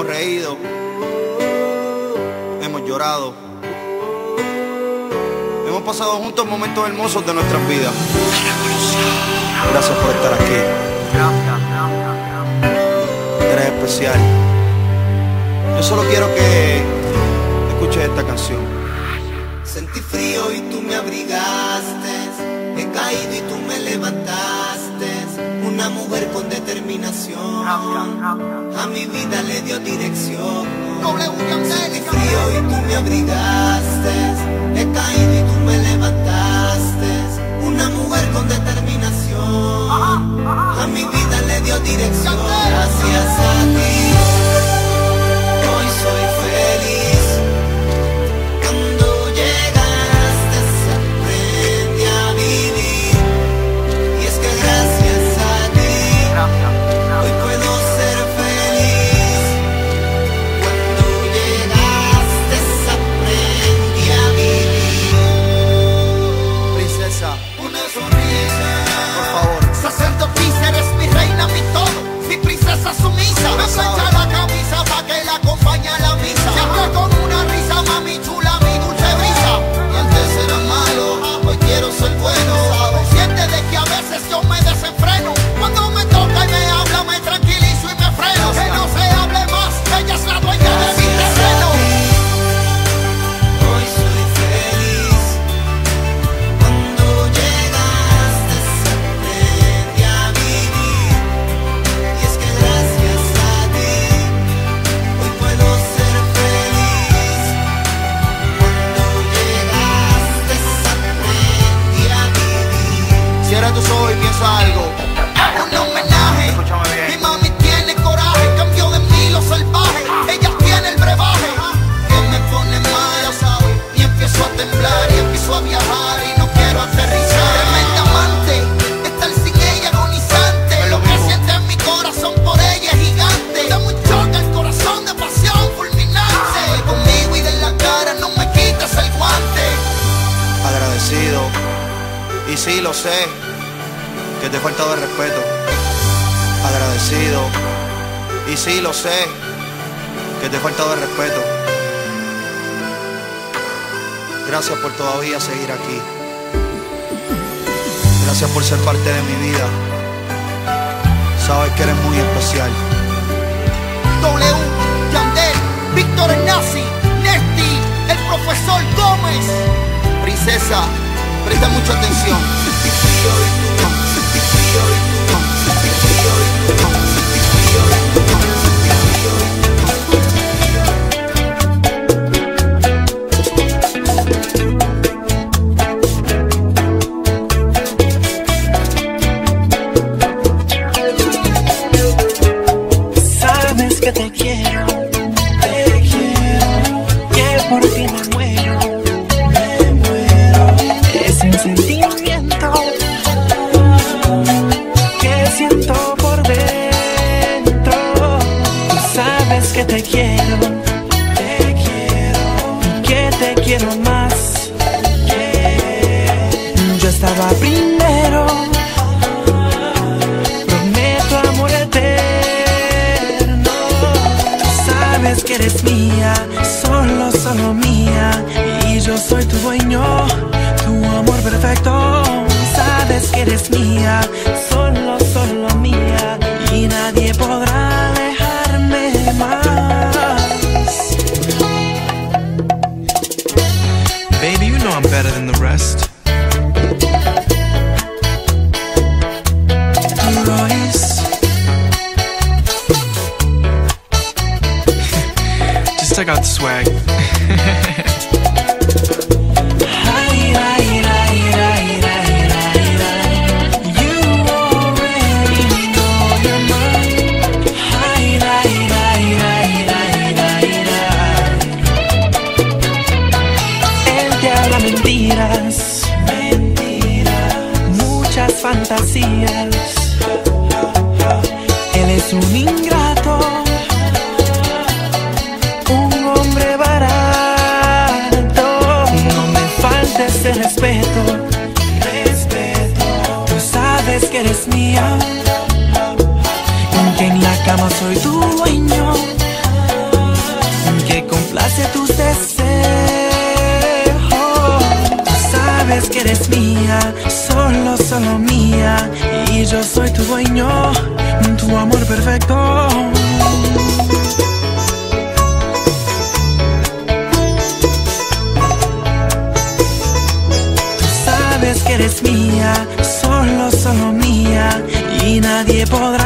reído, hemos llorado, hemos pasado juntos momentos hermosos de nuestras vidas. Gracias por estar aquí. Eres especial. Yo solo quiero que escuches esta canción. Sentí frío y tú me abrigaste, he caído y tú me levantaste. Una mujer con determinación a mi vida le dio dirección. Sentí frío y tú me abrigaste, he caído y tú me levantaste. Una mujer con determinación a mi vida le dio dirección. Gracias a ti hoy soy feliz. Cuando llegaste se aprende a vivir. Y es que gracias a ti hoy puedo ser feliz. Cuando llegaste se aprende a vivir. Princesa, Una sonrisa, por favor. sacerdotisa, eres mi reina, mi todo, mi princesa sumisa. Me plancha la camisa pa' que la acompañe a la misa. Siempre con una risa, mami chula, mi dulce brisa. Y antes era malo, hoy quiero ser bueno. Siente de que a veces yo me desenfreno. Cuando me toca y me habla, me tranquilizo y me freno. Que no se hable más, ella es la dueña de mi terreno. Hoy soy feliz. Cuando llegaste se aprende a vivir. Y es que gracias a ti hoy puedo ser feliz. Cuando llegaste se aprende a vivir. Cierra tus ojos y piensa algo. Un homenaje. Escúchame bien. Mi mami tiene coraje, cambió de mí lo salvaje. Ella tiene el brebaje que me pone mal, y empiezo a temblar y empiezo a viajar y no quiero aterrizar. Tremenda amante, estar sin ella agonizante. Es lo Lo que mismo. siente en mi corazón por ella es gigante. Da un choque el corazón de pasión fulminante. Voy conmigo y de la cara no me quitas el guante. Agradecido. Y sí, lo sé, que te he faltado el respeto. Agradecido. Y sí, lo sé, que te he faltado el respeto. Gracias por todavía seguir aquí. Gracias por ser parte de mi vida. Sabes que eres muy especial. W, Yandel, Víctor Nazi, Nesti, el profesor Gómez. Princesa, presta mucha atención. Sabes que te quiero, que por ti me muero, es un sentimiento que siento por dentro. Tú sabes que te quiero, que te quiero más. Yo estaba primero, prometo amor eterno. Tú sabes que eres mía, solo mía, y yo soy tu dueño, tu amor perfecto. Sabes que eres mía, solo mía, y nadie podrá dejarme más. Baby, you know I'm better than the rest. Royce. Just check out the swag. You already know you're mine. Él te habla mentiras, muchas fantasías. Él es un ingrato, un hombre barato. No me faltes el respeto, tú sabes que eres mía, que en la cama soy tu dueño, eres mía, solo, solo mía. Y yo soy tu dueño, tu amor perfecto. Tú sabes que eres mía, solo, solo mía. Y nadie podrá